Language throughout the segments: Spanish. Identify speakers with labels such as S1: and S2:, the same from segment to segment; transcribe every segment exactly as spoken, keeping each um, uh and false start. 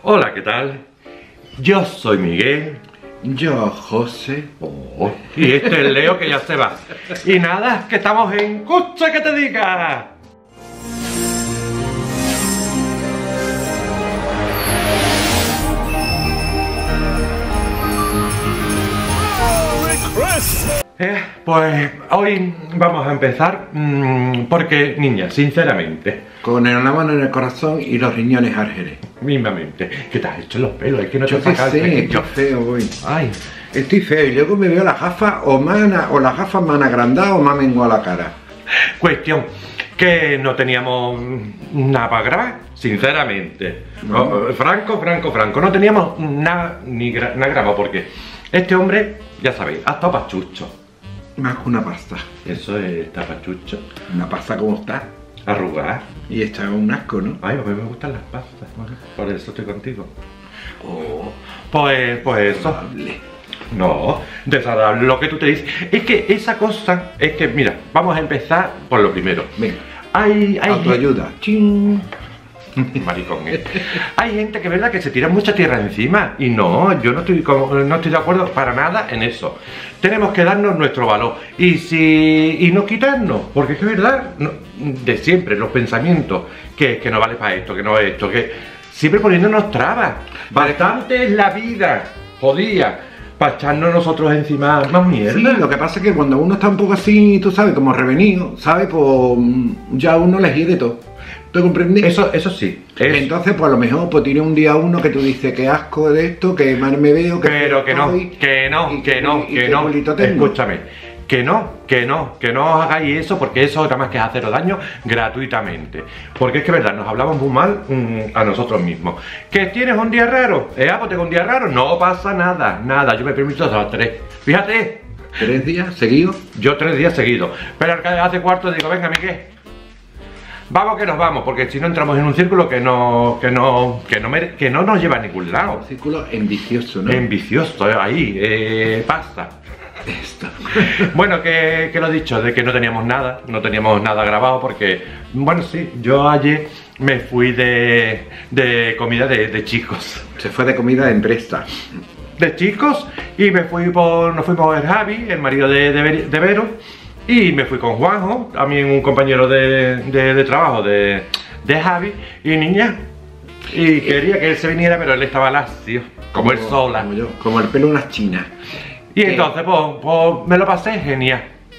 S1: Hola, ¿qué tal? Yo soy Miguel.
S2: Yo, José.
S1: Oh, y este es Leo, que ya se va. Y nada, que estamos en Escucha que te diga. Eh, pues hoy vamos a empezar mmm, porque, niña, sinceramente,
S2: con el- la mano en el corazón y los riñones al jerez.
S1: mismamente, ¿qué te has hecho en los pelos? Es que no te
S2: Yo
S1: has
S2: qué
S1: sacado el
S2: sé,
S1: pequeño.
S2: estoy feo hoy.
S1: Ay,
S2: Estoy feo y luego me veo las gafas o, me han- o las gafas me han agrandado o me han menguado la cara.
S1: cuestión, que no teníamos nada para grabar, sinceramente.
S2: No.
S1: Oh, Franco, Franco, Franco, no teníamos nada ni gra nada grabado porque este hombre, ya sabéis, ha estado pachucho.
S2: Más que una pasta.
S1: Eso es, está pachucho.
S2: Una pasta como está.
S1: Arrugar.
S2: Y está un asco, ¿no?
S1: Ay, a mí me gustan las pastas, por eso estoy contigo. Oh, pues, pues eso.
S2: Desagradable.
S1: No, desagradable lo que tú te dices. Es que esa cosa, es que, mira, vamos a empezar por lo primero.
S2: Venga,
S1: Hay, hay
S2: autoayuda.
S1: Chin. Maricón, ¿eh? Hay gente que es verdad que se tira mucha tierra encima. Y no, yo no estoy, como, no estoy de acuerdo para nada en eso. Tenemos que darnos nuestro valor. Y si y no quitarnos, porque es que es verdad, no, de siempre, los pensamientos, que, que no vale para esto, que no es esto, que siempre poniéndonos trabas. Bastante es la vida, jodida, para echarnos nosotros encima más mierda.
S2: Sí, lo que pasa es que cuando uno está un poco así, tú sabes, como revenido, ¿sabes? Pues ya uno le hiede todo. ¿Te comprendes?
S1: Eso, eso sí. es-
S2: Entonces, pues a lo mejor pues tiene un día uno que tú dices que asco de esto, que mal me veo, que
S1: Pero
S2: feo
S1: que no,
S2: estoy,
S1: que no,
S2: y
S1: que no,
S2: y
S1: que
S2: qué
S1: no.
S2: culito tengo.
S1: Escúchame, que no, que no, que no os hagáis eso porque eso nada más que es haceros daño gratuitamente. Porque es que verdad, nos hablamos muy mal mm, a nosotros mismos. ¿Que tienes un día raro? ¿Eh? Pues tengo un día raro, no pasa nada, nada, yo me permito hasta tres. Fíjate,
S2: ¿Tres días seguidos?
S1: yo tres días seguidos. Pero al que hace cuarto digo, venga, Miguel. Vamos que nos vamos, porque si no entramos en un círculo que no, que no, que no, mere- que no nos lleva a ningún lado.
S2: Un círculo ambicioso, ¿no?
S1: Ambicioso, eh, ahí, eh, pasa.
S2: Esto.
S1: Bueno, que, que lo he dicho, de que no teníamos nada, no teníamos nada grabado porque, bueno, sí, yo ayer me fui de, de comida de, de chicos.
S2: Se fue de comida de empresa.
S1: De chicos, y me fui por, nos fuimos el Javi, el marido de, de, Ver- de Vero, y me fui con Juanjo, también un compañero de, de, de trabajo de, de Javi, y niña, y quería que él se viniera, pero él estaba lacio, como él sola.
S2: Como yo, como el pelo de unas chinas.
S1: Y
S2: ¿Qué?
S1: entonces, pues, pues, me lo pasé genial.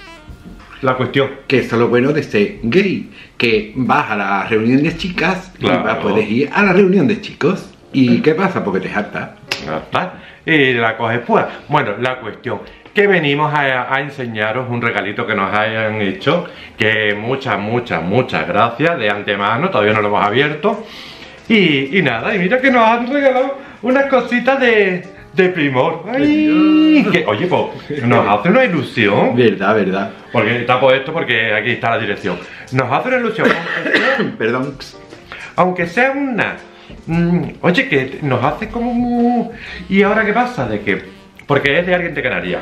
S1: La cuestión.
S2: Que eso es lo bueno de ser gay, que vas a la reunión de chicas
S1: Claro.
S2: y vas, puedes ir a la reunión de chicos. ¿Y qué pasa? Porque te hartas.
S1: Ya está. Y la coges pura. Bueno, la cuestión, que venimos a, a enseñaros un regalito que nos hayan hecho, que muchas, muchas, muchas gracias de antemano, todavía no lo hemos abierto. Y, y nada, y mira que nos han regalado unas cositas de, de Primor. Ay, que, oye, pues nos hace una ilusión.
S2: Verdad, verdad.
S1: Porque tapo esto porque aquí está la dirección. Nos hace una ilusión.
S2: Perdón.
S1: Aunque sea una... mm, oye, que nos hace como... mu- ¿Y ahora qué pasa? De que... Porque es de alguien de Canarias.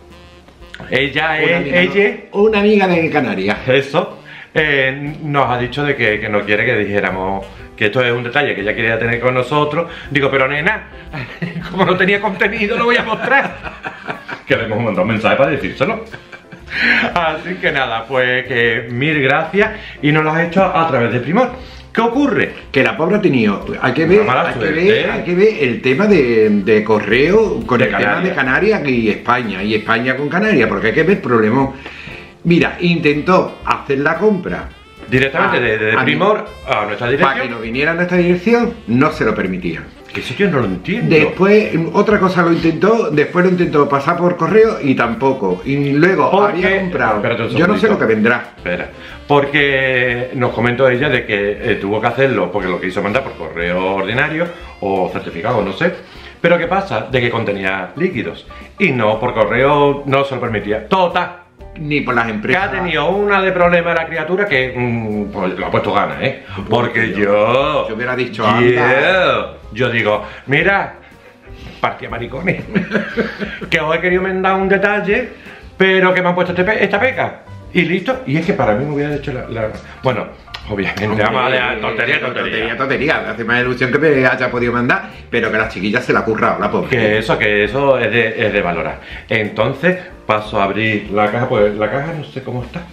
S1: Ella
S2: Una
S1: es...
S2: amiga,
S1: ella...
S2: ¿no? Una amiga de Canarias.
S1: Eso. eh, nos ha dicho de que, que no quiere que dijéramos que esto es un detalle que ella quería tener con nosotros. Digo, pero nena, como no tenía contenido, lo voy a mostrar. Que le hemos mandado un mensaje para decírselo. Así que nada, pues que mil gracias y nos lo has hecho a través de Primor. ¿Qué ocurre?
S2: Que la pobre ha tenido. Hay que ver,
S1: Una mala
S2: hay que
S1: suerte,
S2: ver,
S1: ¿eh?
S2: hay que ver el tema de, de correo con
S1: De
S2: el tema
S1: Canarias.
S2: de Canarias y España. Y España con Canarias, porque hay que ver problemas. Mira, intentó hacer la compra
S1: Directamente
S2: Ah,
S1: de, de
S2: a mí.
S1: Primor a nuestra
S2: para que
S1: dirección.
S2: no viniera a nuestra dirección, no se lo permitía.
S1: Que eso yo no lo entiendo.
S2: Después, otra cosa lo intentó, después lo intentó pasar por correo y tampoco. Y luego
S1: Porque-
S2: había comprado.
S1: Espérate un
S2: Yo no sé
S1: segundito.
S2: lo que vendrá.
S1: Espera, porque nos comentó ella de que eh, tuvo que hacerlo porque lo quiso mandar por correo ordinario o certificado, no sé. Pero ¿qué pasa? De que contenía líquidos y no, por correo no se lo permitía. Total,
S2: Ni por las
S1: que
S2: empresas.
S1: ha tenido una de problema la criatura que mm, pues, lo ha puesto ganas, ¿eh? Porque yo...
S2: Yo hubiera dicho,
S1: yeah,
S2: anda.
S1: yo digo, mira, partía maricones, que os he querido mandar un detalle, pero que me han puesto este pe- esta peca. Y listo, y es que para mí me hubiera hecho la... la- Bueno, Obviamente,
S2: Hombre,
S1: vamos a dejar tontería,
S2: tontería,
S1: tontería.
S2: tontería. Me hace más ilusión que me haya podido mandar, pero que las chiquillas se la ha currado, la pobre.
S1: Que eso, que eso es de, es de valorar. Entonces, paso a abrir la caja, pues la caja no sé cómo está.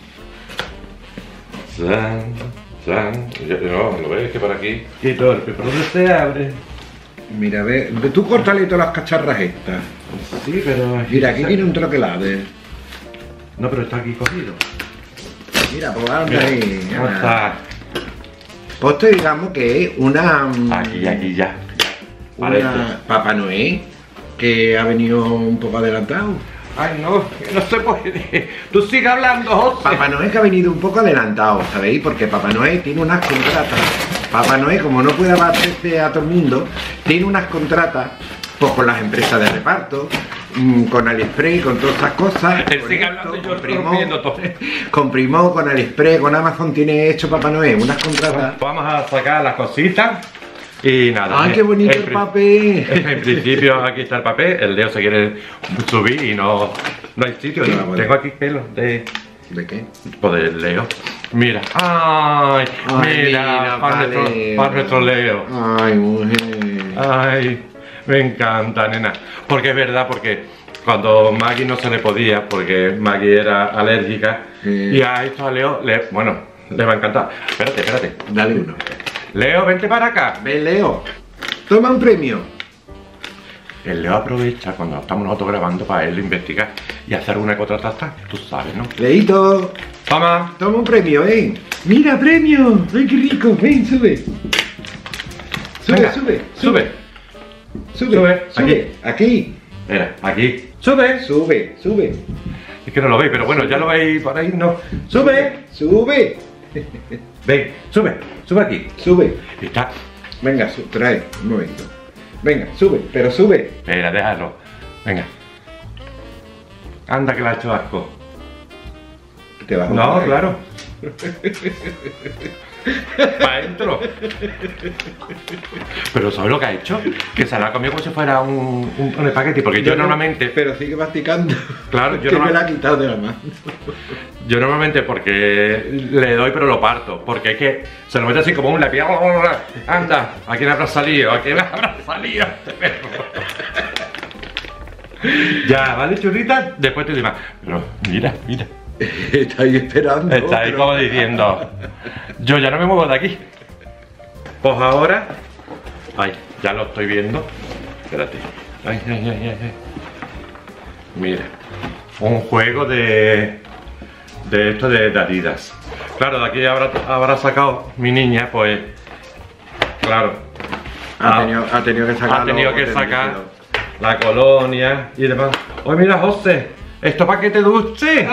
S1: San, san, yo- no, lo ves que por aquí. Y torpe, ¿por dónde se abre?
S2: Mira, ve, ve, tú córtale todas las cacharras estas.
S1: Sí, pero...
S2: Mira, aquí tiene un troquelade.
S1: No, pero está aquí cogido.
S2: Mira, pues anda
S1: Mira,
S2: ahí.
S1: ¿cómo
S2: anda.
S1: está?
S2: Pues esto digamos que es una... mm,
S1: Aquí, aquí ya. Parece.
S2: Una Papá Noel que ha venido un poco adelantado.
S1: Ay, no, que no se puede. Tú sigue hablando, José.
S2: Papá Noel que ha venido un poco adelantado, ¿sabéis? Porque Papá Noel tiene unas contratas. Papá Noel, como no puede abastecer a todo el mundo, tiene unas contratas pues, con las empresas de reparto, mm, con AliExpress, con todas estas cosas.
S1: Él
S2: con
S1: sigue
S2: esto,
S1: hablando y yo
S2: con Primo,
S1: rompiendo todo.
S2: con Primo, con AliExpress, con Amazon tiene hecho Papá Noel unas contratas.
S1: Vamos a sacar las cositas y nada.
S2: ¡Ay, qué bonito
S1: En
S2: el
S1: pri-
S2: papel!
S1: En principio aquí está el papel, el Leo se quiere subir y no, no hay sitio.
S2: No, bueno.
S1: Tengo aquí pelos de,
S2: ¿De qué?
S1: pues del Leo. Mira, ay,
S2: Ay,
S1: mira,
S2: mira,
S1: para,
S2: pa'
S1: nuestro,
S2: Leo.
S1: para nuestro Leo.
S2: Ay, mujer.
S1: Ay, me encanta, nena. Porque es verdad, porque cuando Maggie no se le podía, porque Maggie era alérgica,
S2: Sí.
S1: y a esto a Leo, le, bueno, le va a encantar. Espérate, espérate.
S2: Dale uno.
S1: Leo, vente para acá.
S2: Ven, Leo. Toma un premio.
S1: El Leo aprovecha cuando estamos nosotros grabando para él investigar y hacer una contratasta, tú sabes, ¿no?
S2: Leito,
S1: Toma.
S2: toma un premio, ven. Mira, premio. Ven, qué rico. Ven, sube. Sube,
S1: Venga,
S2: sube,
S1: sube.
S2: Sube,
S1: Sube,
S2: sube. Aquí.
S1: Mira, aquí. Sube.
S2: Sube, sube.
S1: Es que no lo veis, pero bueno, ya lo veis por ahí, ¿no? Sube.
S2: Sube.
S1: Ven, sube. Sube aquí.
S2: Sube.
S1: Y está.
S2: Venga, su- trae. Un momento. Venga, sube, pero sube.
S1: Espera, déjalo. Venga. Anda que le ha hecho asco.
S2: Te vas a
S1: No,
S2: caer.
S1: claro. Para adentro. Pero ¿sabes lo que ha hecho? Que se la ha comido como si fuera un, un, un espagueti. Porque yo,
S2: no-
S1: normalmente.
S2: Pero sigue masticando.
S1: Claro, yo
S2: que
S1: no-
S2: me la ha quitado de la mano.
S1: Yo normalmente porque le doy pero lo parto. Porque es que se lo mete así como un lápiz. Anda, ¿a quién habrá salido? ¿A quién habrá salido este perro? Ya, ¿vale, churrita? Después te digo más. Pero mira, mira.
S2: Está ahí esperando.
S1: Está ahí
S2: pero-
S1: como diciendo, yo ya no me muevo de aquí. Pues ahora, ay, ya lo estoy viendo. Espérate. Ay, ay, ay, ay, ay. Mira, un juego de de esto de, de Adidas. Claro, de aquí habrá, habrá sacado mi niña, pues, claro.
S2: Ha
S1: Ah,
S2: tenido, ha tenido que sacar.
S1: ha tenido
S2: los
S1: que
S2: botes
S1: sacar
S2: líquidos.
S1: la colonia y demás. Oye, mira, José, esto para que te duche.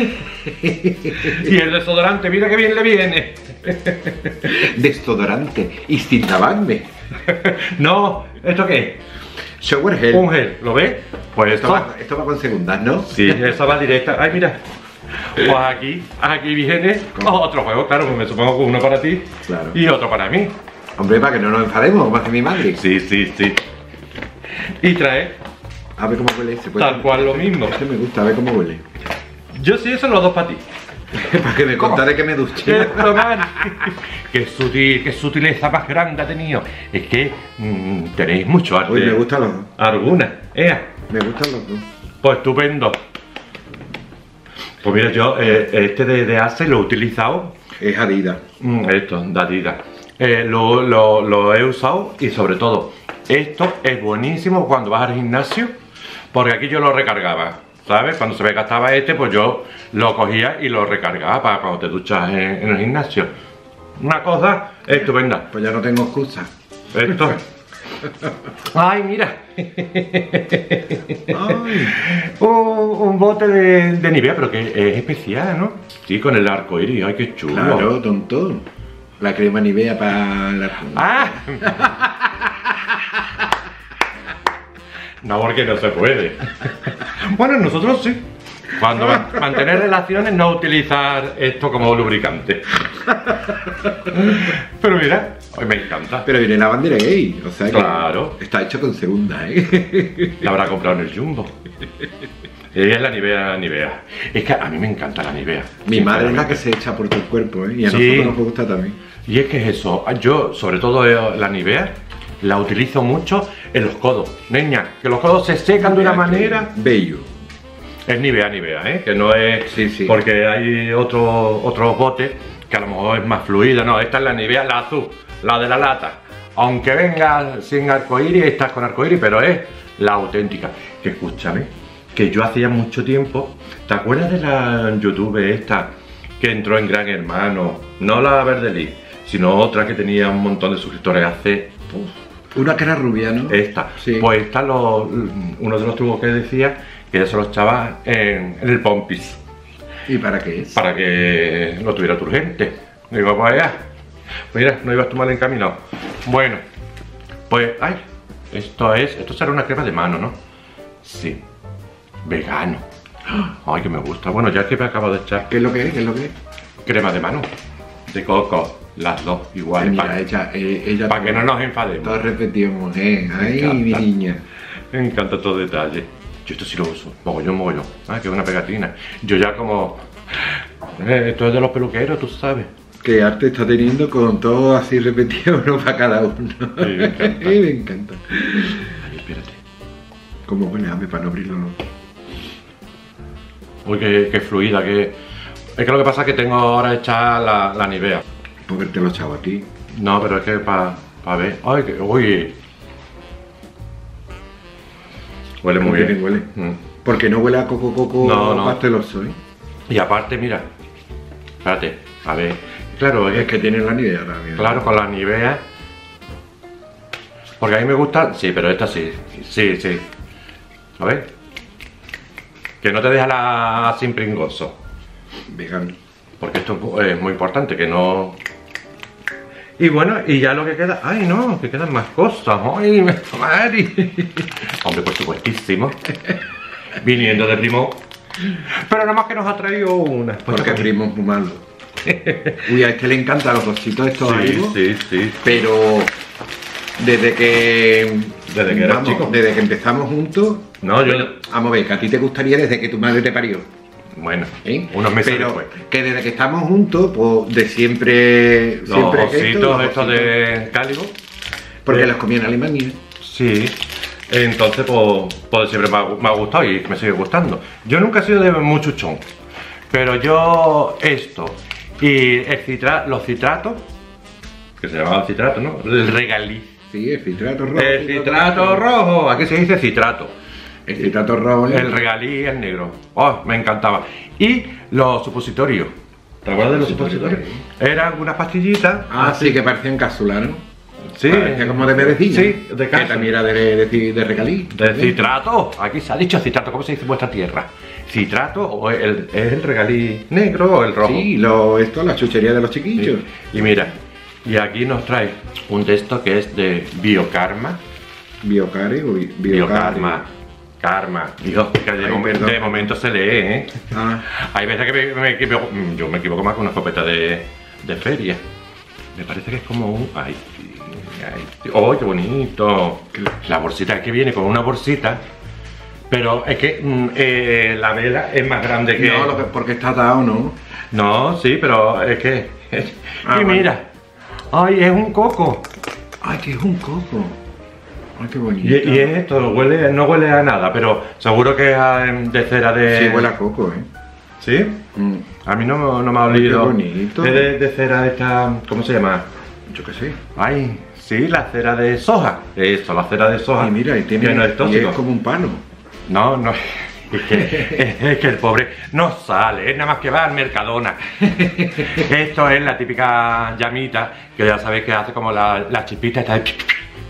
S1: Y el desodorante, mira que bien le viene.
S2: Desodorante y sin lavarme.
S1: No, ¿esto qué es?
S2: Shower gel.
S1: Un gel, ¿lo ves? Pues
S2: Esto
S1: esto.
S2: va, esto va con segundas, ¿no?
S1: Sí, eso va directa. Ay, mira. Pues aquí, aquí viene otro juego, claro, pues me supongo que uno para ti
S2: Claro.
S1: y otro para mí.
S2: Hombre, para que no nos enfademos, como hace mi madre.
S1: Sí, sí, sí. Y trae,
S2: A ver cómo huele. ¿Se puede-
S1: tal cual lo mismo.
S2: Este me gusta, a ver cómo huele.
S1: Yo sí, eso los dos para ti.
S2: para que me
S1: ¿Cómo?
S2: contaré que me duché.
S1: Qué, tomar. Qué sutil, qué sutileza más grande ha tenido. Es que mm, tenéis mucho arte.
S2: Uy, me gustan los dos.
S1: Alguna. Ea,
S2: Me gustan los dos.
S1: pues estupendo. Pues mira, yo eh, este de, de Ace lo he utilizado.
S2: Es Adidas.
S1: Mm, esto, de Adidas. Eh, lo, lo, lo he usado y sobre todo, esto es buenísimo cuando vas al gimnasio, porque aquí yo lo recargaba, ¿sabes? Cuando se me gastaba este, pues yo lo cogía y lo recargaba para cuando te duchas en, en el gimnasio. Una cosa estupenda.
S2: Pues ya no tengo excusa.
S1: Esto. Ay, mira.
S2: Ay.
S1: un, un bote de, de Nivea, pero que es especial, ¿no? Sí, con el arco iris. Ay, qué chulo.
S2: Claro, tonto. La crema Nivea para la...
S1: ¡Ah! No, porque no se puede. Bueno, nosotros sí. Cuando va- mantener relaciones, no utilizar esto como lubricante. Pero mira, hoy me encanta.
S2: Pero viene la bandera gay, o sea que
S1: Claro.
S2: está hecho con segunda, ¿eh?
S1: La habrá comprado en el Jumbo. Y es la Nivea, la Nivea. Es que a mí me encanta la Nivea.
S2: Mi madre es la que se echa por tu cuerpo, ¿eh? Y a
S1: Sí.
S2: nosotros nos gusta también.
S1: Y es que es eso, yo sobre todo eh, la Nivea la utilizo mucho en los codos. Niña, que los codos se secan de una
S2: Mira,
S1: manera.
S2: qué bello.
S1: Es Nivea, Nivea, ¿eh? Que no es...
S2: Sí, sí.
S1: Porque hay otro, otros botes que a lo mejor es más fluida. No, esta es la Nivea, la azul, la de la lata. Aunque venga sin arcoíris, estás con arcoíris, pero es la auténtica. Que escúchame, que yo hacía mucho tiempo... ¿Te acuerdas de la YouTube esta que entró en Gran Hermano? No la Verdelí, sino otra que tenía un montón de suscriptores hace... Uf,
S2: Una que era rubia, ¿no?
S1: esta.
S2: Sí.
S1: Pues esta lo, uno de los trucos que decía que ella se lo echaba en, en el pompis
S2: ¿Y para qué es?
S1: para que lo tuviera turgente. Digo, pues ya, mira, no ibas tú mal encaminado. Bueno, pues, ay, esto es, esto será una crema de mano, ¿no? Sí, vegano. Ay, que me gusta. Bueno, ya que me acabo de echar
S2: ¿Qué es lo que es? ¿Qué es lo que es?
S1: crema de mano, de coco, las dos igual,
S2: Mira,
S1: para
S2: ella, eh, ella
S1: que no nos enfademos.
S2: Todos repetimos, ¿eh? Ay,
S1: encanta.
S2: mi niña.
S1: Me encanta todo detalle. Yo esto sí lo uso, mogollón, mogollón. Ah, que es una pegatina. Yo ya como... Eh, esto es de los peluqueros, tú sabes.
S2: Qué arte está teniendo con todo así repetido, uno para cada uno.
S1: Sí, me encanta.
S2: me encanta.
S1: Ay, espérate.
S2: ¿Cómo huele? Ame para no abrirlo, no.
S1: Uy, qué, qué fluida, que... Es que lo que pasa es que tengo ahora hecha la, la Nivea.
S2: Por verte lo echado a ti.
S1: No, pero es que para pa ver... Ay, que... Uy... Huele muy
S2: ¿Por qué
S1: bien.
S2: huele?
S1: Mm.
S2: Porque no huele a coco coco
S1: No, no.
S2: pasteloso, ¿eh?
S1: Y aparte, mira... Espérate, a ver... Claro, es
S2: Es que tiene la idea también.
S1: Claro, con la Nivea. Porque a mí me gusta. Sí, pero esta sí. Sí, sí. A ver. Que no te deja la sin pringoso.
S2: Vegano.
S1: Porque esto es muy importante, que no. Y bueno, y ya lo que queda. Ay, no, que quedan más cosas. Ay, me madre. Hombre, por supuestísimo. Viniendo de Primo. Pero nada más que nos ha traído una. Pues
S2: Porque
S1: esto-
S2: Primo es muy malo. Uy, a este le encantan los bolsitos estos
S1: Sí,
S2: algo,
S1: sí, sí.
S2: pero desde que
S1: Desde que eras
S2: vamos,
S1: chico.
S2: desde que empezamos juntos,
S1: No, yo.
S2: vamos a ver, que a ti te gustaría desde que tu madre te parió,
S1: Bueno,
S2: ¿eh?
S1: unos meses
S2: pero
S1: después.
S2: que desde que estamos juntos, pues de siempre,
S1: Los
S2: siempre esto,
S1: ositos
S2: los
S1: estos
S2: ositos,
S1: de cálido.
S2: porque
S1: eh,
S2: los comía en Alemania.
S1: Sí, entonces pues, pues siempre me ha, me ha gustado y me sigue gustando. Yo nunca he sido de muchuchón, pero yo esto y el citra, los citratos, que se llamaban citratos, ¿no? El regalí.
S2: Sí, el citrato rojo.
S1: El citrato rojo, aquí se dice citrato.
S2: El citrato rojo. ¿eh?
S1: El regalí el negro. Oh, me encantaba. Y los supositorios. ¿Te acuerdas de los supositorios? Eran unas pastillitas.
S2: Ah, sí, que parecían cápsulas, ¿no?
S1: Sí,
S2: Parecía como de medicina.
S1: Sí, de
S2: Que
S1: cápsula.
S2: también era de, de, de regalí.
S1: De citrato, aquí se ha dicho citrato, ¿cómo se dice en vuestra tierra? ¿Citrato o el, es el regalí negro o el rojo?
S2: Sí, lo, esto, la chuchería de los chiquillos.
S1: Sí. Y mira, y aquí nos trae un texto que es de Biokarma.
S2: Biocare o bi-
S1: Biokarma. Karma. Dios, que de,
S2: Ay,
S1: momen-
S2: perdón.
S1: de momento se lee, ¿eh?
S2: Ah,
S1: Hay veces que me, me equivoco, mm, yo me equivoco más con una escopeta de, de feria. Me parece que es como un... Ay, sí, ay, sí. ¡Oh, qué bonito! La bolsita, que viene con una bolsita, pero es que mm, eh, la vela es más grande que...
S2: no, lo que, porque está atado, ¿no?
S1: No, sí, pero es que...
S2: Ah,
S1: y
S2: vale.
S1: mira, ¡ay, es un coco!
S2: Ay, que es un coco. Ay, qué bonito.
S1: Y, y es esto, huele, no huele a nada, pero seguro que es ah, de cera de...
S2: Sí, huele a coco, ¿eh?
S1: ¿Sí?
S2: Mm,
S1: A mí no, me- no me ha
S2: Ay, qué
S1: olido.
S2: bonito.
S1: Es de, de cera esta... ¿Cómo se llama?
S2: yo qué sé.
S1: Ay, sí, la cera de soja. Eso, la cera de soja.
S2: Ay, mira, y tiene
S1: que no es
S2: y
S1: tóxico.
S2: es como un palo.
S1: No, no. Es que, es que el pobre no sale, es nada más que va al Mercadona. Esto es la típica llamita, que ya sabéis que hace como la, la chispita esta de...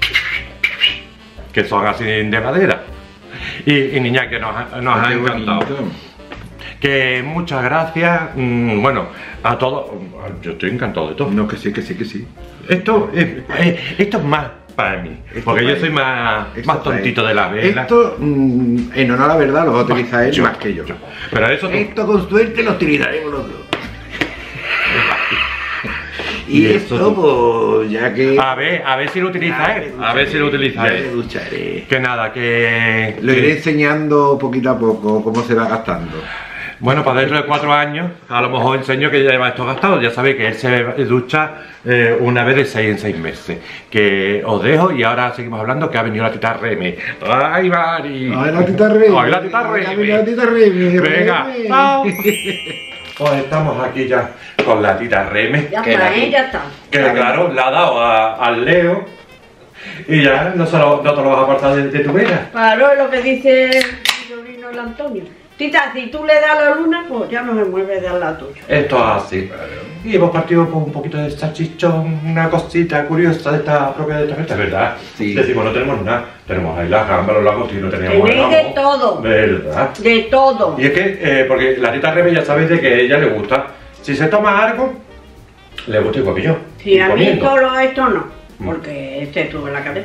S1: que son así de madera. Y, y niña, que nos, ha- nos
S2: Ay,
S1: ha
S2: qué
S1: encantado.
S2: bonito.
S1: Que muchas gracias, mm, bueno, a todos, yo estoy encantado de todo.
S2: No, que sí, que sí, que sí.
S1: Esto, es, eh, esto es más para mí,
S2: Esto
S1: porque
S2: para
S1: yo soy
S2: él.
S1: más,
S2: Esto
S1: más
S2: para
S1: tontito
S2: él.
S1: de la vela.
S2: Esto, mm, en honor a la verdad, lo va a utilizar él
S1: Yo,
S2: más que yo.
S1: yo. Pero eso tú-
S2: Esto con suerte lo utilizaremos los dos. Y,
S1: Y
S2: esto,
S1: esto,
S2: pues, ya que...
S1: A ver, a ver si lo utilizáis. A ver si lo
S2: Ya me
S1: utilizáis.
S2: ducharé.
S1: Que nada, que...
S2: Lo
S1: que-
S2: iré enseñando poquito a poco cómo se va gastando.
S1: Bueno, para dentro de cuatro años, a lo mejor enseño que ya lleva esto gastado. Ya sabéis que él se ducha eh, una vez de seis en seis meses. Que os dejo y ahora seguimos hablando que ha venido la tita Reme. ¡Ay, Mari!
S2: ¡Ay, la tita Reme!
S1: ¡Ay, la tita
S2: ¡Ay,
S1: Reme!
S2: la tita Reme!
S1: Venga,
S2: Reme!
S1: chao. Pues estamos aquí ya con la tita Reme.
S3: Ya
S2: Que
S3: está,
S2: la-
S3: ¿eh? Ya está.
S1: Que claro, la ha dado a- al Leo. Y ya no, se lo- no te lo vas a apartar de, de tu vera.
S3: Claro, es lo que dice mi sobrino el Antonio. Tita, si tú le das la luna, pues ya no se mueve de al lado tuyo.
S1: Esto es así. Y hemos partido con un poquito de salchichón, una cosita curiosa de esta propia de esta fiesta, ¿verdad?
S2: Sí.
S1: Decimos, no tenemos nada. Tenemos ahí las gambas, los lagos y no teníamos
S3: Tenéis
S1: nada.
S3: de todo.
S1: ¿Verdad?
S3: De todo.
S1: Y es que, eh, porque la tita Rebe ya sabéis de que a ella le gusta. Si se toma algo, le gusta igual que yo.
S3: Si
S1: Y
S3: a mí
S1: comiendo.
S3: solo esto no,
S1: Mm.
S3: porque este tuvo en la cabeza.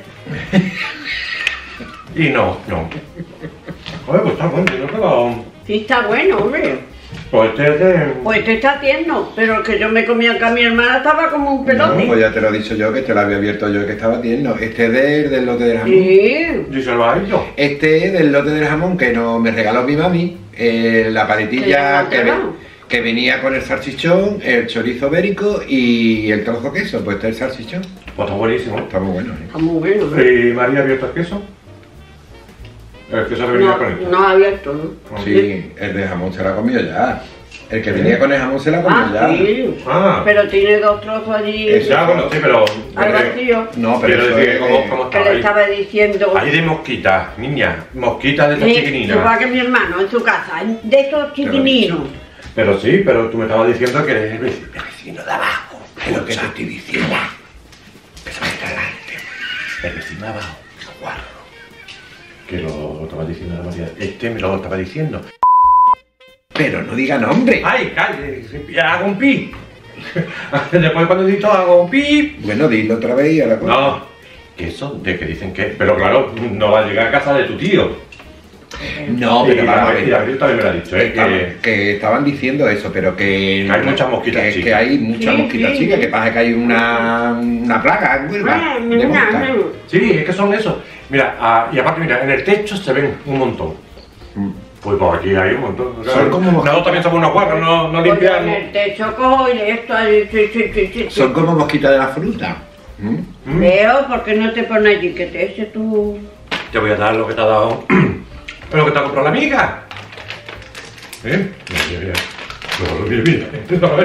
S1: Y no, no. Oye, pues está bueno, yo creo
S3: Sí está bueno, hombre.
S1: pues este es de...
S3: Pues este está tierno, pero el que yo me comía acá a mi hermana estaba como un
S2: No,
S3: pelote.
S2: pues ya te lo he dicho yo, que te lo había abierto yo, que estaba tierno. Este es del, del lote del jamón.
S3: Sí.
S1: Díselo a ellos.
S2: Este es del lote del jamón que nos, me regaló mi mami. eh, la paletilla
S3: ¿Qué
S2: que,
S3: le
S2: ve-
S3: has dado?
S2: que venía con el salchichón, el chorizo ibérico y el trozo de queso. Pues este es el salchichón.
S1: Pues está buenísimo.
S2: Está muy bueno, ¿eh?
S3: Está muy bueno, ¿eh?
S1: ¿Y María ha abierto el queso? El queso que venía
S3: No,
S1: con esto.
S3: no abierto, ¿no?
S2: Sí, el de jamón se lo ha comido ya. El que venía con el jamón se lo ha comido
S3: Ah,
S2: ya.
S3: sí.
S1: Ah,
S3: Pero tiene dos trozos allí.
S2: Eso.
S1: ya, bueno, sí, pero...
S3: Al vacío.
S2: No, pero
S1: Quiero
S2: eso
S1: decir
S2: es...
S1: que como, como
S3: Que
S1: estaba
S3: le
S1: ahí.
S3: estaba diciendo.
S1: Hay de mosquitas, niña. Mosquitas de estas
S3: Sí,
S1: chiquininas.
S3: igual que mi hermano en su casa, de estos chiquininos.
S1: Pero sí, pero tú me estabas diciendo que eres el vecino, el vecino de abajo.
S2: Es lo que te estoy diciendo.
S1: El vecino de abajo, el guarro. Que lo estaba diciendo la María. Este me lo estaba diciendo.
S2: Pero no diga nombre.
S1: ¡Ay, calle! ¡Hago un pi! Después cuando he dicho hago un pi...
S2: Bueno, dilo otra vez y ahora...
S1: No, que eso de que dicen que... Pero claro, no va a llegar a casa de tu tío.
S2: No,
S1: Y
S2: pero vamos a
S1: Gabriel- Y
S2: ver.
S1: Gabriel también me lo ha dicho, ¿eh?
S2: Estaban-
S1: Que...
S2: que estaban diciendo eso, pero que...
S1: Que hay muchas mosquitas
S2: que,
S1: chicas.
S2: que hay muchas
S3: Sí,
S2: mosquitas
S3: sí,
S2: chicas,
S3: sí.
S2: que pasa que hay una, una plaga en Huelva
S3: Ah,
S2: de
S3: mira,
S2: moscas.
S3: mira.
S1: Sí, es que son esos. Mira, ah, y aparte, mira, en el techo se ven un montón.
S2: Mm.
S1: Pues por aquí hay un montón.
S2: Son como mosquitas.
S1: Nosotros también somos unos guarros, no, no
S3: Porque en
S1: limpiamos.
S3: el techo cojo y esto ahí, sí, sí, sí, sí, sí.
S2: Son como mosquitas de la fruta. ¿Mm?
S1: Mm.
S3: Leo, ¿por qué no te pones allí que te eche tu...
S1: Te voy a dar lo que te ha dado. Pero que te ha comprado la amiga. ¿Eh? Mira, mira. No, mira, mira. No,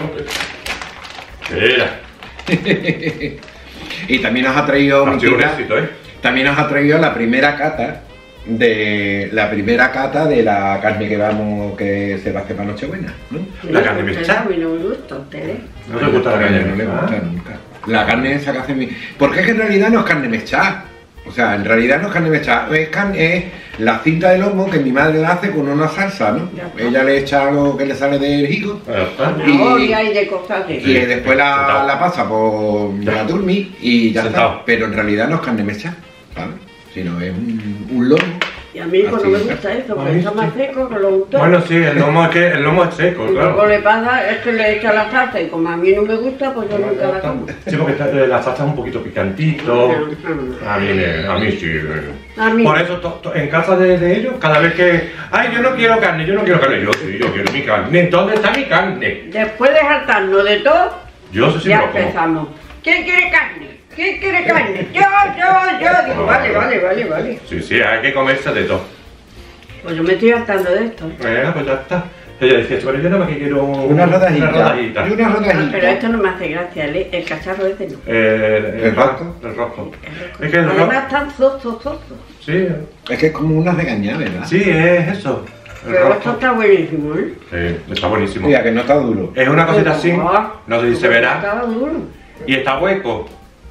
S1: no, no. Mira.
S2: Y también nos ha traído...
S1: Ha
S2: mi
S1: sido un
S2: tita,
S1: éxito, ¿eh?
S2: también nos ha traído la primera cata de la primera cata de la carne que vamos que se va a hacer para Nochebuena, ¿no?
S1: La carne mechada.
S3: A mí no me gusta, a ustedes.
S1: No te gusta la carne
S2: no le
S1: mechada.
S2: gusta nunca. La carne esa que hace mi... Porque es que en realidad no es carne mechada. O sea, en realidad no es carne mechada. Es carne, es la cinta de lomo que mi madre la hace con una salsa, ¿no?
S3: Ya está.
S2: Ella le echa algo que le sale del higo
S1: Ya está.
S3: Zanahoria y de cosas de...
S2: y después la,
S1: Sentado.
S2: la pasa por la turmi y ya
S1: Sentado.
S2: está. Pero en realidad no es carne mechada, ¿sabes? Sino es un, un lomo.
S3: Y a mí pues,
S2: Así
S3: no me
S2: es.
S3: gusta eso,
S1: A
S3: porque
S1: mí
S3: está más
S1: sí.
S3: seco que lo untó.
S1: Bueno, sí, el lomo es que el lomo es seco,
S3: Y luego
S1: claro.
S3: le pasa es que le echa la salsa y como a mí no me gusta, pues yo nunca la como.
S1: Sí, porque está- la salsa es un poquito picantito. A mí, me- a mí sí.
S3: A mí.
S1: Por eso, to- to- en casa de, de ellos, cada vez que. Ay, yo no quiero carne, yo no quiero carne. Yo sí, yo quiero mi carne. ¿Dónde está mi carne?
S3: Después de hartarnos de todo,
S1: Yo eso sí
S3: ya
S1: me lo como.
S3: empezamos. ¿Quién quiere carne? ¿Quién quiere carne? Yo, yo, yo. Digo, vale, vale, vale, vale.
S1: Sí, sí, hay que comerse de todo.
S3: Pues yo me estoy hartando de esto.
S1: Venga, pues ya está. Ella decía, pero yo nada más que quiero
S2: Una rodajita.
S1: Una rodajita.
S2: Y una
S3: Ah,
S2: rodajita.
S3: pero esto no me hace gracia, el, el cacharro ese no.
S1: Eh, el,
S2: ¿El rosco?
S1: El rosco. Es que el
S3: Además
S1: rosco.
S3: están zozo, zozo.
S1: Sí,
S2: Es que es como una regañada, ¿verdad?
S1: sí, es eso. El
S3: Pero esto
S1: rosco.
S3: está buenísimo, ¿eh?
S1: Sí, está buenísimo.
S2: Mira, que no está duro.
S1: Es una cosita así,
S3: Ah,
S1: no sé si se verá.
S3: Estaba duro.
S1: Y está hueco.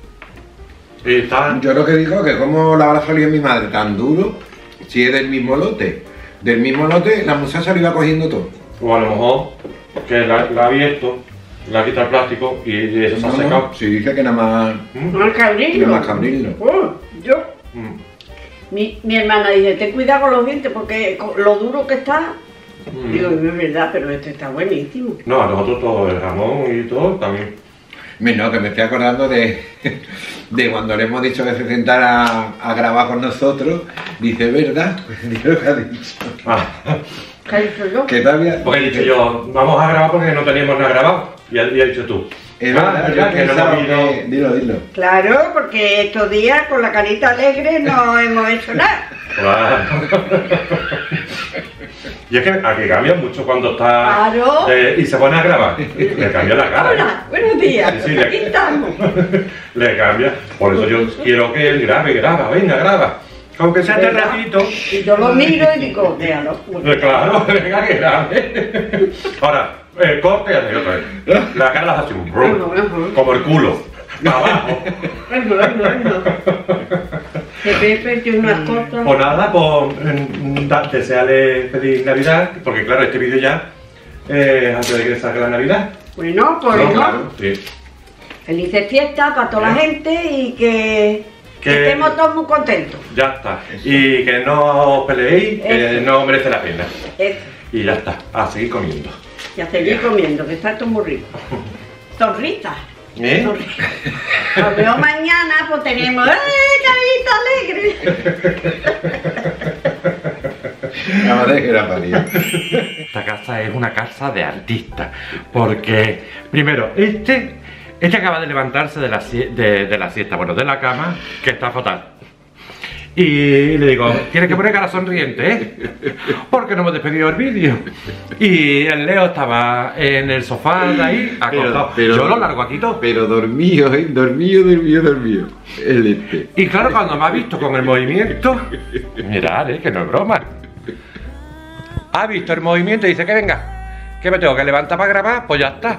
S1: Y está.
S2: Yo lo que digo es que como la habrá salido mi madre tan duro, si es del mismo lote. Del mismo lote, la muchacha lo iba cogiendo todo.
S1: O a lo mejor que la, la ha abierto, la ha quitado el plástico y eso se ha
S2: No,
S1: secado.
S2: no, si dice que nada más...
S1: Mm,
S3: No, el cabrillo.
S2: Nada más que abrirlo.
S3: Oh, yo.
S1: mm,
S3: Mi, mi hermana dice, ten cuidado con los dientes porque con lo duro que está.
S1: mm.
S3: Digo, no es verdad, pero este está buenísimo.
S1: No, a nosotros todo el jamón y todo también.
S2: Me- No, que me estoy acordando de, de cuando le hemos dicho que se sentara a grabar con nosotros. Dice, ¿verdad? Pues di lo que ha dicho.
S1: Ah,
S3: ¿Qué he dicho yo?
S2: Que todavía...
S1: porque he dicho yo, vamos a grabar porque no teníamos nada grabado. Y has dicho tú.
S2: Es
S1: Ah,
S2: verdad,
S1: ¿verdad?
S2: yo
S1: Que no
S2: pensaba
S1: hemos ido-
S2: que- Dilo, dilo.
S3: Claro, porque estos días con la carita alegre no hemos hecho nada.
S1: Claro. Y es que aquí cambia mucho cuando está
S3: Claro.
S1: eh, y se pone a grabar. Le cambia la cara.
S3: Hola, buenos días.
S1: Sí, sí, le-
S3: Aquí estamos.
S1: Le cambia. Por eso yo quiero que él grabe, graba, venga, graba. Aunque sea este
S3: ¿Verdad?
S1: ratito.
S3: Y yo lo miro y digo, déjalo.
S1: Eh, Claro, venga, que grabe. Ahora, eh, corte y hace otra vez. La cara la hace un brum, como el culo. Para abajo.
S3: Venga, venga, venga. Que Pepe tiene unas cosas.
S1: Pues nada, pues mm, da- desearle feliz Navidad, porque claro, este vídeo ya eh, antes de que salga la Navidad.
S3: Bueno, pues
S1: No,
S3: no.
S1: claro, sí.
S3: Felices fiestas para toda la gente y que, que
S1: Que-
S3: estemos todos muy contentos.
S1: Ya está. Y que no os peleéis, que
S3: Eso.
S1: no merece la pena.
S3: Eso.
S1: Y ya está, a seguir comiendo.
S3: Y a seguir comiendo, que está esto muy rico. Sonrisas.
S1: ¿Eh?
S3: Sonrisas. Nos vemos mañana, pues tenemos ¡eh, carita alegre!
S2: La madre que era parido.
S1: Esta casa es una casa de artistas, porque primero, este, este acaba de levantarse de la, sie- de, de la siesta, bueno, de la cama, que está fatal. Y le digo, tienes que poner cara sonriente, ¿eh? Porque no hemos despedido el vídeo. Y el Leo estaba en el sofá de ahí, acostado. Yo lo largo aquí todo.
S2: Pero dormido, ¿eh? Dormido, dormido, dormido. El este.
S1: Y claro, cuando me ha visto con el movimiento, mirad, eh, que no es broma. Ha visto el movimiento y dice que venga, que me tengo que levantar para grabar, pues ya está.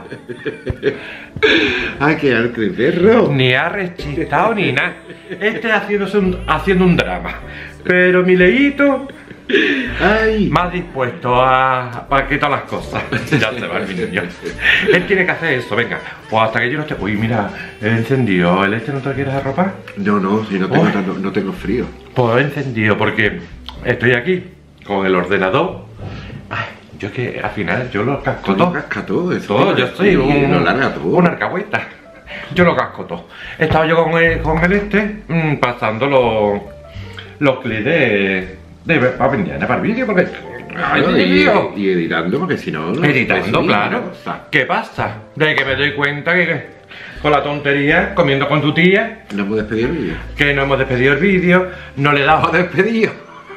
S2: Ah, que arte, perro.
S1: Ni ha rechistado ni nada. Este haciéndose un, haciendo un drama. Pero mi leíto,
S2: Ay.
S1: más dispuesto a, a quitar las cosas. Ya se va el niño. Él tiene que hacer eso, venga. Pues hasta que yo no esté. Uy, mira, he encendido. ¿El este no te quieres arropar?
S2: No, no, si no tengo,
S1: Uy.
S2: tanto- no tengo frío.
S1: Pues he encendido porque estoy aquí con el ordenador. Ay, yo es que al final yo lo casco
S2: Todo
S1: todo.
S2: casca todo, eso.
S1: Todo, yo soy
S2: Sí,
S1: un,
S2: lo larga todo.
S1: una arcahueta. Yo lo casco todo. Estaba yo con el, con el este mm, pasando los, los clips de, de para mañana, para el vídeo, porque. ¡Ay,
S2: Claro,
S1: vídeo!
S2: y, y editando, porque si no... no
S1: Editando,
S2: no,
S1: claro.
S2: o sea,
S1: ¿Qué pasa? De que me doy cuenta que, que con la tontería, comiendo con tu tía,
S2: no hemos despedido el vídeo.
S1: que no hemos despedido el vídeo, no le he dado.
S2: despedido!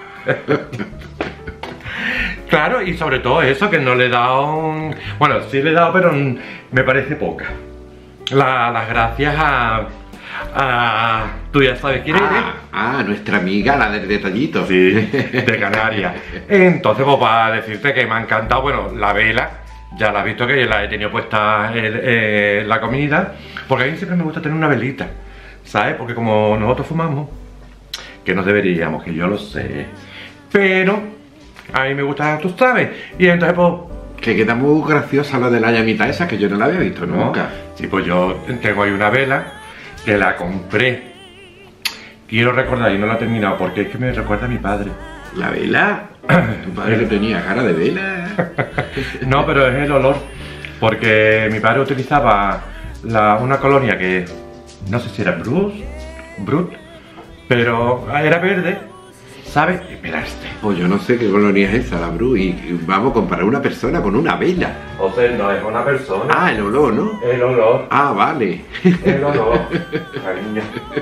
S1: Claro, y sobre todo eso, que no le he dado un... Bueno, sí le he dado, pero mm, me parece poca. La- las gracias a... a... Tú ya sabes quién eres.
S2: Ah, ah, nuestra amiga, la del detallito.
S1: Sí, de Canarias. Entonces, pues para decirte que me ha encantado, bueno, la vela, ya la has visto que la he tenido puesta en eh, la comida, porque a mí siempre me gusta tener una velita, ¿sabes? Porque como nosotros fumamos, que no deberíamos, que yo lo sé, pero a mí me gusta, tú sabes, y entonces pues...
S2: Que queda muy graciosa lo de la llamita esa, que yo no la había visto
S1: ¿no?
S2: nunca.
S1: Sí, pues yo tengo ahí una vela que la compré. Quiero recordar y no la he terminado porque es que me recuerda a mi padre.
S2: ¿La vela? Tu padre que tenía cara de vela.
S1: No, pero es el olor. Porque mi padre utilizaba la- una colonia que no sé si era Bruce, Brut, pero era verde, ¿sabes? Mira este.
S2: Pues yo no sé qué colonia es esa, la Bru. Y y vamos a comparar una persona con una vela.
S1: O sea, no es una persona.
S2: Ah, el olor, ¿no?
S1: El olor.
S2: Ah, vale.
S1: El olor. Cariño.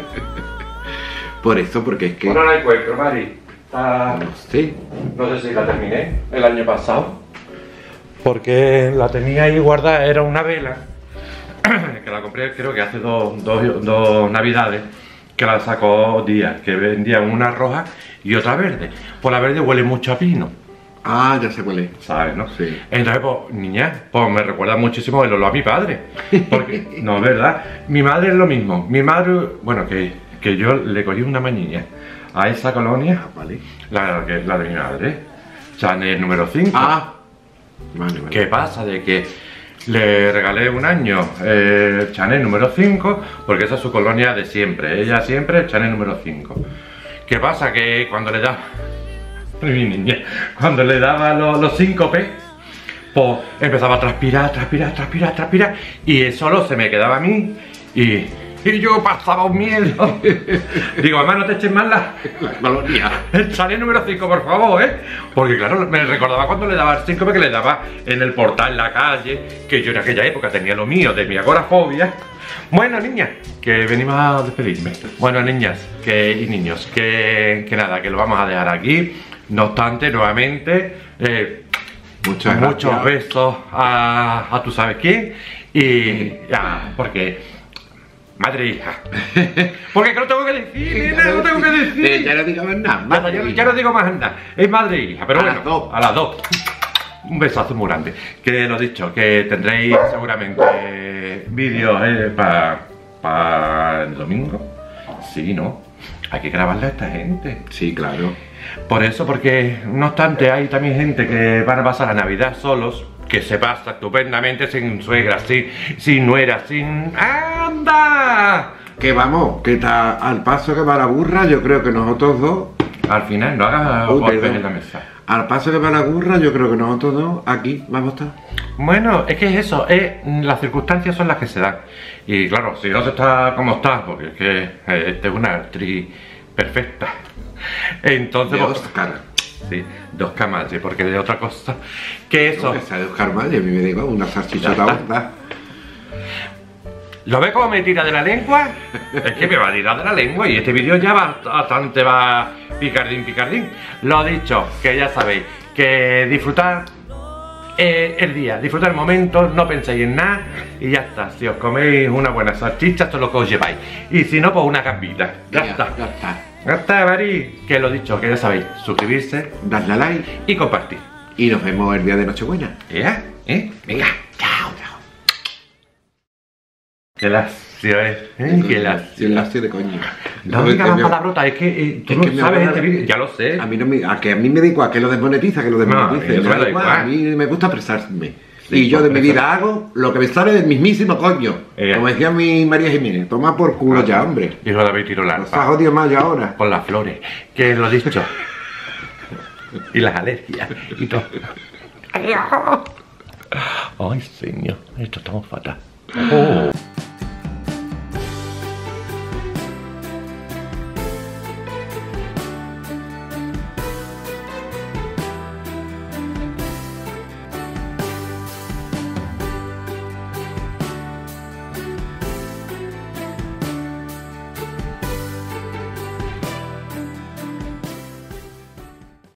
S2: Por eso, porque es que...
S1: Bueno, la encuentro, Mari. Está...
S2: No sé.
S1: No sé si la terminé el año pasado. Porque la tenía ahí guardada, era una vela. Que la compré creo que hace dos, dos, dos navidades. Que la sacó Díaz, que vendían una roja y otra verde. Pues la verde huele mucho a pino,
S2: Ah, ya sé cuál es.
S1: ¿sabes, no?
S2: Sí.
S1: Entonces, pues, niña, pues me recuerda muchísimo el olor a mi padre. Porque, no, es verdad. Mi madre es lo mismo. Mi madre, bueno, que, que yo le cogí una mañilla a esa colonia.
S2: Ah, vale.
S1: La, que es la de mi madre. Chanel número cinco.
S2: Ah, vale, vale.
S1: ¿Qué pasa? De que le regalé un año eh, Chanel número cinco, porque esa es su colonia de siempre. Ella siempre Chanel número cinco. ¿Qué pasa? Que cuando le daba... Mi niña, cuando le daba los, los cinco P, pues empezaba a transpirar, transpirar, transpirar, transpirar, y solo se me quedaba a mí, y, y yo pasaba un miedo. Digo, mamá, no te eches más la,
S2: La colonia.
S1: el chalet número cinco, por favor, ¿eh? Porque claro, me recordaba cuando le daba el cinco, que le daba en el portal, en la calle, que yo en aquella época tenía lo mío, de mi agorafobia. Bueno, niñas, que venimos a despedirme. Bueno, niñas que, y niños, que, que nada, que lo vamos a dejar aquí. No obstante, nuevamente, eh,
S2: Muchas
S1: muchos
S2: gracias.
S1: besos a, a tú sabes quién. Y ya, porque... Madre e hija. Porque que no tengo que decir, nena, no tengo que
S2: Eh,
S1: decir.
S2: Ya no digo más nada.
S1: Ya, ya- ya no digo más nada. Es madre e hija, pero
S2: A
S1: bueno,
S2: las dos.
S1: a las dos. Un besazo muy grande. Que lo dicho, que tendréis seguramente vídeos eh, para el domingo. Sí, ¿no? Hay que grabarle a esta gente.
S2: Sí, claro.
S1: Por eso, porque no obstante hay también gente que van a pasar la Navidad solos, que se pasa estupendamente sin suegra, sin, sin nuera, sin... ¡Anda!
S2: Que vamos, que está al paso que va la burra, yo creo que nosotros dos,
S1: Al final, no hagas
S2: Uy,
S1: golpes
S2: perdón.
S1: en la mesa.
S2: al paso que va la burra, yo creo que nosotros dos aquí vamos a estar.
S1: Bueno, es que es eso, es, las circunstancias son las que se dan. Y claro, si no se está como está, porque es que eh, esta es una actriz perfecta. Entonces,
S2: De
S1: pues,
S2: Oscar.
S1: sí, dos camaches, porque de otra cosa que eso.
S2: No, esa de Oscar Malle, a mí me digo una salchichota
S1: Ya está.
S2: gorda.
S1: ¿Lo ves cómo me tira de la lengua? Es que me va a tirar de la lengua y este vídeo ya va bastante va picardín, picardín. Lo dicho, que ya sabéis, que disfrutar eh, el día, disfrutar el momento, no penséis en nada y ya está. Si os coméis una buena salchicha, esto es lo que os lleváis. Y si no, pues una gambita. Ya
S2: Ya,
S1: está.
S2: ya está.
S1: Ya está, Mari. Que lo dicho, que ya sabéis, suscribirse
S2: Dadle a like
S1: y compartir.
S2: y nos vemos el día de Nochebuena.
S1: ¿Ya? ¿Eh? Venga, chao, chao. Qué lacio es, ¿eh? Qué lacio.
S2: Sí, el lacio de coño.
S1: No digas más palabrotas, es que eh, tú
S2: Es
S1: no
S2: que me
S1: sabes
S2: acuerdo-
S1: este vídeo, ya lo sé.
S2: A mí, no me, a que a mí me da igual, que lo desmonetiza, que lo desmonetice.
S1: No, eso
S2: me
S1: me
S2: da
S1: da
S2: igual,
S1: igual.
S2: a mí me gusta expresarme.
S1: Sí,
S2: y yo de mi
S1: expresar.
S2: vida hago lo que me sale del mismísimo coño.
S1: Eh.
S2: Como decía mi María Jiménez, toma por culo ya, hombre.
S1: Dijo David Tiro
S2: No se ha
S1: Larpa,
S2: jodido más yo ahora.
S1: con las flores, que lo dicho. Y las alergias y todo. Ay, señor, esto estamos fatal. Oh.